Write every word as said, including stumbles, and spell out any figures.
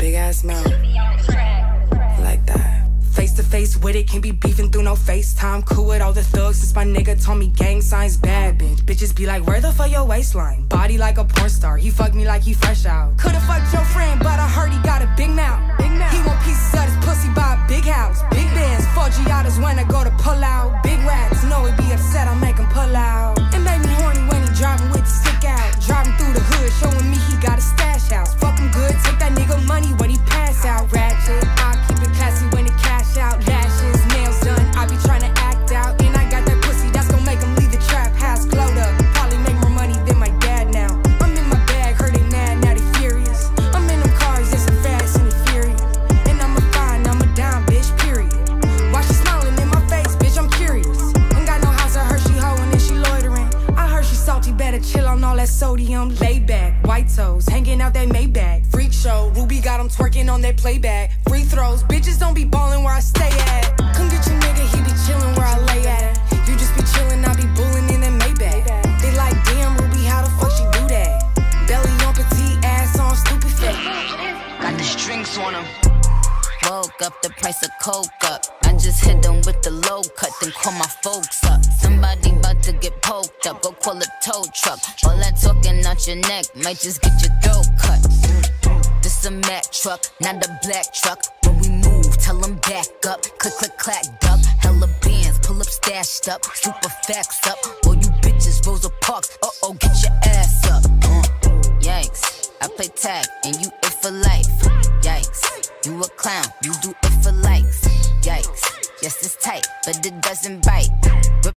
big ass mouth. Like that. Face to face with it, can't be beefing through no FaceTime. Cool with all the thugs since my nigga told me gang signs bad, bitch. Bitches be like, where the fuck your waistline? Body like a porn star, he fucked me like he fresh out. Could've fucked your friend, but I heard he got a big mouth. Big mouth. He want pieces of his pussy by a big house. Big bands, four Giadas when I go to pull out. Big racks, know he be upset, I make him pull out. It made me horny when he driving with the stick out. Driving through the hood, showing me he got a stash house. Fuck him good, take that nigga money when he pass out. Ratchet, I keep it classy when he cash out. Lashes, nails done, I be trying to act out. And I got that pussy that's gonna make him leave the trap house. Glowed up, probably make more money than my dad now. I'm in my bag, heard they mad, now they furious. I'm in them cars, it's a fast and the furious. And I'm a fine, I'm a dime, bitch, period. Why she smiling in my face, bitch, I'm curious. Ain't got no house, I heard she hoeing and she loitering. I heard she salty, better chill on all that sodium. Laid back, white toes, hanging out that Maybach. Freak show, Ruby got them twerking on that playback. Free throws, bitches don't be ballin' where I stay at. Come get your nigga, he be chillin' where I lay at. You just be chillin', I be bullin' in that Maybach. They like, damn, Ruby, how the fuck she do that? Belly on petite, ass on stupid fat. Got the strings on him. Woke up, the price of coke up. I just hit them with the low cut, then call my folks up. Somebody about to get poked up, go call a tow truck. All that talking out your neck might just get your throat cut. This a Mack truck, not a black truck. When we move, tell them back up. Click, click, clack, duck. Hella bands, pull up, stashed up. Super facts up. All you bitches, Rosa Parks. Uh-oh, get your ass up. Uh, yikes, I play tag, and you it for life. Yikes, you a clown, you do it for likes. Yikes, yes, it's tight, but it doesn't bite.